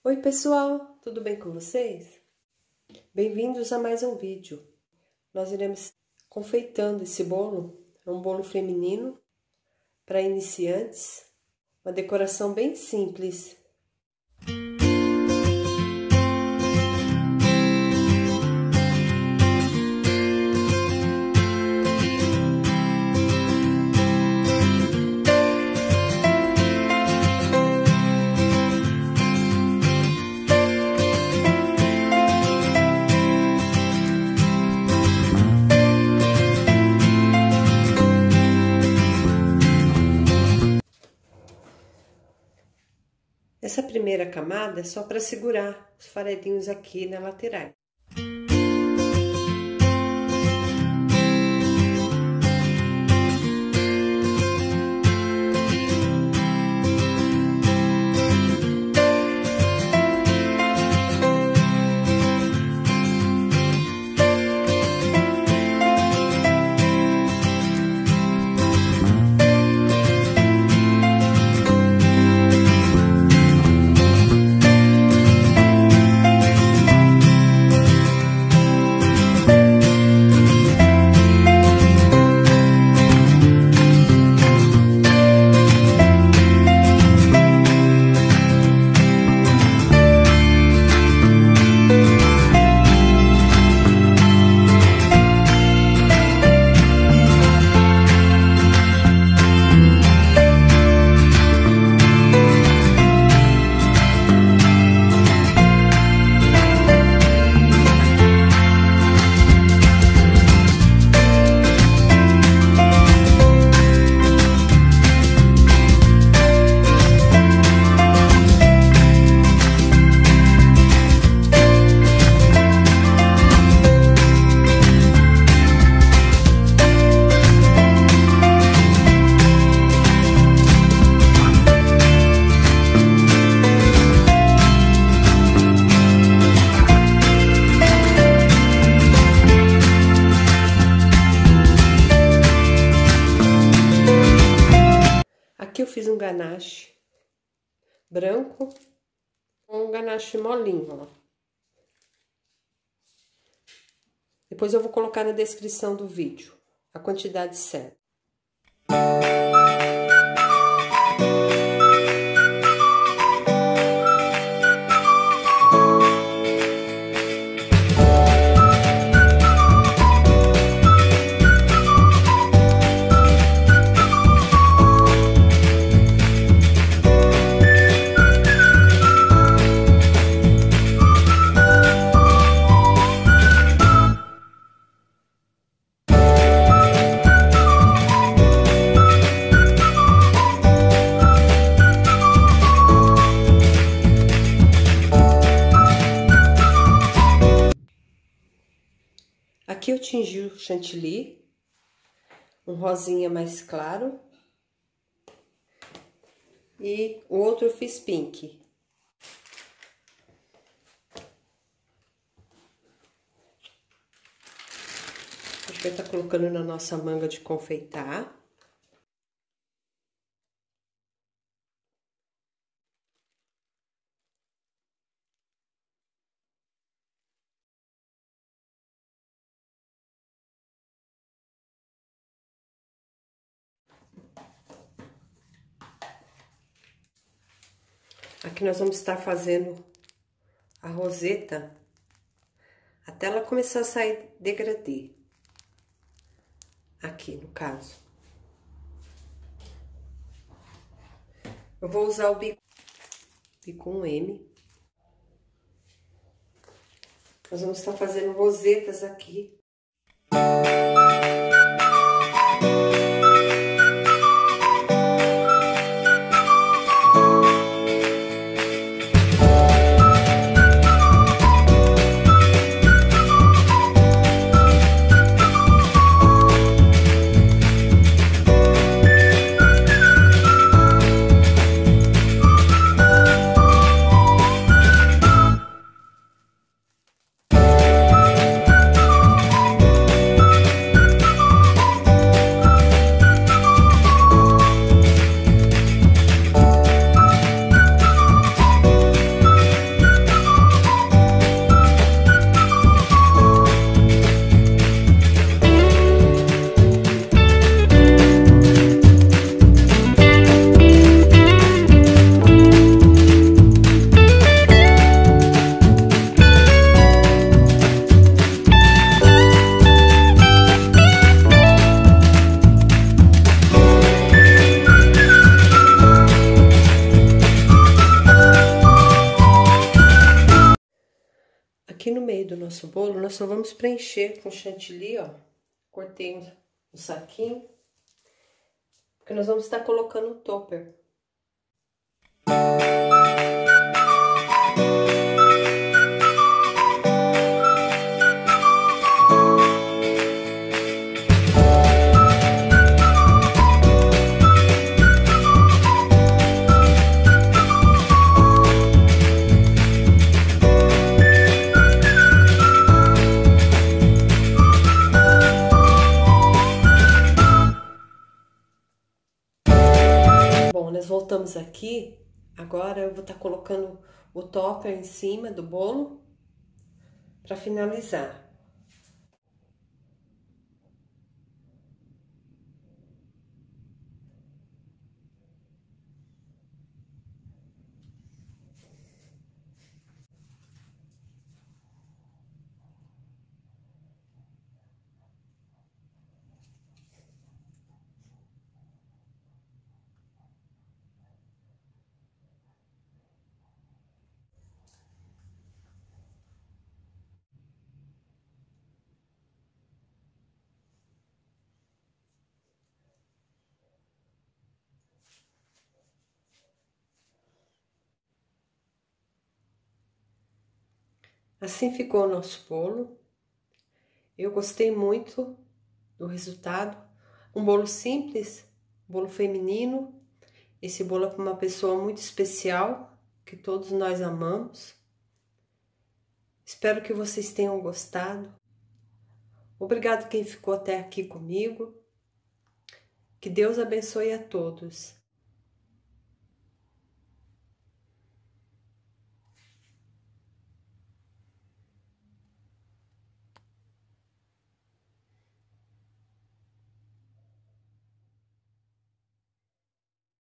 Oi pessoal, tudo bem com vocês? Bem-vindos a mais um vídeo. Nós iremos confeitando esse bolo, é um bolo feminino para iniciantes, uma decoração bem simples. Essa primeira camada é só para segurar os farelinhos aqui na lateral. Aqui eu fiz um ganache branco com um ganache molinho, ó. Depois eu vou colocar na descrição do vídeo a quantidade certa. Aqui eu tingi o chantilly, um rosinha mais claro, e o outro eu fiz pink. A gente vai estar colocando na nossa manga de confeitar. Aqui nós vamos estar fazendo a roseta até ela começar a sair degradê. Aqui, no caso. Eu vou usar o bico com M. Nós vamos estar fazendo rosetas aqui. aqui no meio do nosso bolo, nós só vamos preencher com chantilly, ó. Cortei um saquinho, porque nós vamos estar colocando o topper. Bom, nós voltamos aqui, agora eu vou estar colocando o topper em cima do bolo para finalizar. Assim ficou o nosso bolo. Eu gostei muito do resultado. Um bolo simples, bolo feminino. Esse bolo é para uma pessoa muito especial, que todos nós amamos. Espero que vocês tenham gostado. Obrigado quem ficou até aqui comigo. Que Deus abençoe a todos.